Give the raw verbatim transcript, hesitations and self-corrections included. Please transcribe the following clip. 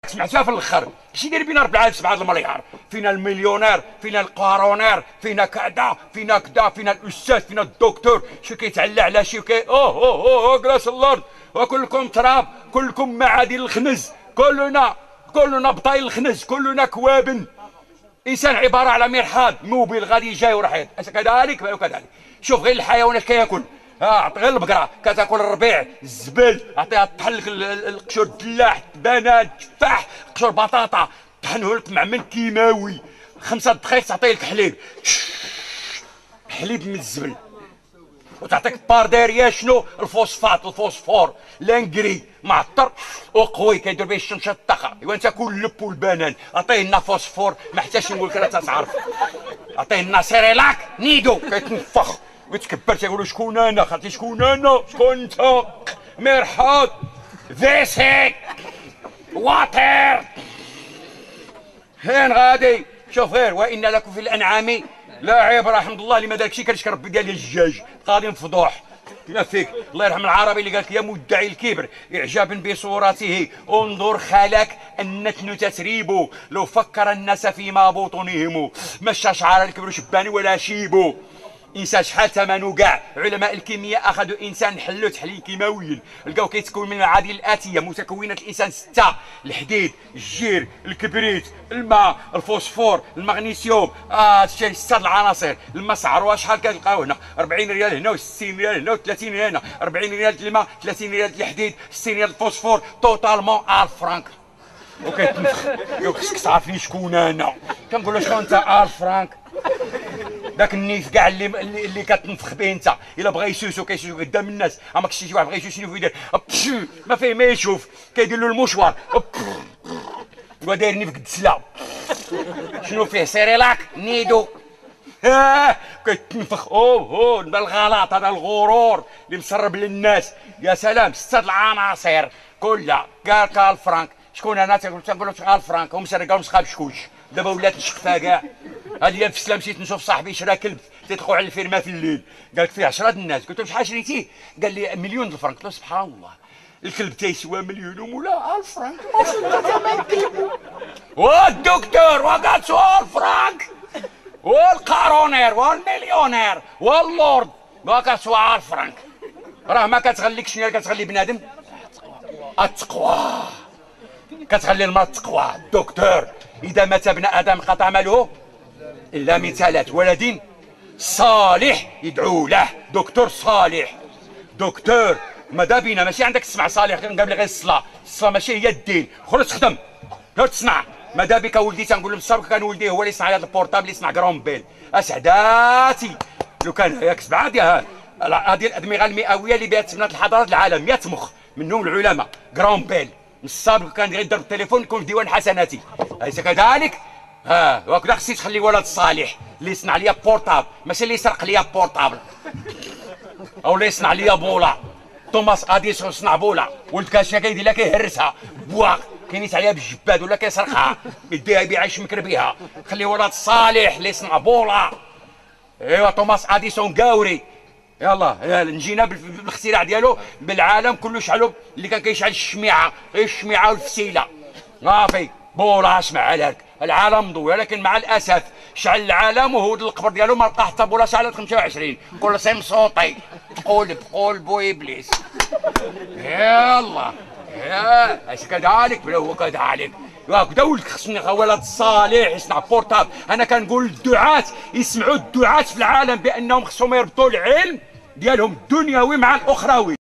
سمعتها في الاخر شي داير بينا ربعة سبعة المليار. فينا المليونير، فينا القارونير، فينا كذا، فينا كذا، فينا الاستاذ، فينا الدكتور، شي كيتعلى على شي كي اوه اوه اوه جلاس الارض، وكلكم تراب، كلكم معادن الخنز، كلنا كلنا بطايل الخنز، كلنا كوابن. انسان عباره على مرحاض موبيل غادي جاي ورحيد، كذلك وكذلك. شوف غير الحيوانات كياكل، اه غير البقره كتاكل الربيع، الزبل عطيها طحن لك القشور الدلاح، بنان، تفاح، قشور بطاطا، طحنه لك معمل كيماوي، خمسه دقائق تعطيه لك حليب، حليب من الزبل، وتعطيك بار داريه شنو؟ الفوسفات، الفوسفور، لانكري معطر وقوي كيدير به الشمشه الطاقه. ايوا انت كل اللب والبنان عطيه لنا فوسفور، ما احتاجش نقول لك راه تتعرف. عطيه لنا سيريلاك نيدو كيتنفخ ويتكبر تيقولوا شكون انا؟ خاطي شكون انا؟ شكون انت؟ مرحاض، فيسي، واتر، فين غادي؟ شوف غير وان لكم في الانعام لا عيب، رحمة الله لما داكشي كنشكي ربي ديال الدجاج قاضي مفضوح. كما فيك الله يرحم العربي اللي قال لك يا مدعي الكبر اعجابا بصورته انظر خالك النتن تتريب، لو فكر الناس فيما بطونهم ما شعر الكبر شباني ولا شيبو. انسان شحال ثمنه كاع. علماء الكيمياء اخذوا انسان حلوا تحليل كيماوي، لقاو كيتكون من المعادن الاتيه. مكونات الانسان سته: الحديد، الجير، الكبريت، الماء، الفوسفور، المغنيسيوم. اه هادشي سته العناصر. الماء سعروها شحال كتلقاو هنا؟ أربعين ريال هنا، و60 ريال هنا، و30 ريال هنا. أربعين ريال الماء، ثلاثين ريال الحديد، ستين ريال الفوسفور، توتالمون ألف فرانك. وكيتنفخ يقول خصك تعرفني شكون انا. كنقول له شكون انت؟ ألف فرانك. داك النيف كاع اللي اللي كتنفخ به انت، الا بغى يسوسو كيسوسو قدام الناس. اما كشتي شي واحد بغى يسوس شنو يدير؟ ما فيه ما يشوف، كيدير له المشوار ودايرني في الدسله. شنو فيه؟ سيريلاك نيدو. اه كيتنفخ. اوه اوه هذا الغلط، هذا الغرور اللي مسرب للناس. يا سلام، سته العناصر كلها قالك ألف فرانك. شكون انا؟ تنقول تنقول له ألف فرانك ومسرقه ومسخه بشكوش. دابا ولات نشقفها كاع. هاد الايام في السلام مشيت نشوف صاحبي شرا كلب تيدخل على الفيرما في الليل، قال لك فيه عشرة الناس. قلت له شحال شريتيه؟ قال لي مليون الفرنك. قلت له سبحان الله، الكلب تيسوى مليون ومولا ألف فرنك. والدكتور وقال سوى ألف فرنك، والقارونير والمليونير واللورد وقال سوى ألف فرنك. راه ما كتغليك شنو اللي كتغلي بنادم؟ التقوى. كتغلي المرأة التقوى. الدكتور إذا مات ابن آدم انقطع عمله إلا من ثلاث: ولد صالح يدعو له. دكتور صالح. دكتور ماذا بينا ماشي عندك تسمع صالح قبل غير الصلاة. الصلاة ماشي هي الدين. خرج تخدم غير تصنع. ماذا بك ولدي؟ تنقول له بالصبر كان ولدي هو اللي يصنع هذا البورتابل، اللي يصنع كرومبيل. اسعداتي لو كان ياك سبعه ديال هذه الادمغه المئويه اللي بها تبنات الحضارات العالم، مئة مخ منهم العلماء. كرومبيل من السابق كان غير يضرب التليفون يكون في ديوان حسناتي. أليس كذلك؟ ها وهكذا خصني تخلي ولد صالح اللي يصنع ليا بورتابل، ماشي اللي يسرق ليا بورتابل او اللي يصنع ليا بولا. توماس اديسون صنع بولا، ولد كاشا كيدير لها كيهرسها بواق، كينيس عليها بالجباد ولا كيسرقها يديها يبيعها يشمكر بها. خلي ولد صالح اللي يصنع بولا. ايوا توماس اديسون قاوري. يلا يلا نجينا بالاختراع ديالو بالعالم كله شعلوا اللي كان كيشعل الشميعه، الشميعه والفسيله. صافي بولا اسمع لك العالم ضوي، ولكن مع الاسف شعل العالم وهو القبر ديالو ما لقى حتى بولا شعلت خمسة وعشرين. كل سيم صوتي تقول بقول بو ابليس. يلا يا اش كذلك بلا هو كذلك. وهكذا ولد خصني ولد صالح يصنع بورتابل. انا كنقول للدعاة يسمعوا الدعاة في العالم بانهم خصهم يربطوا العلم ديالهم الدنيوي مع الاخروي.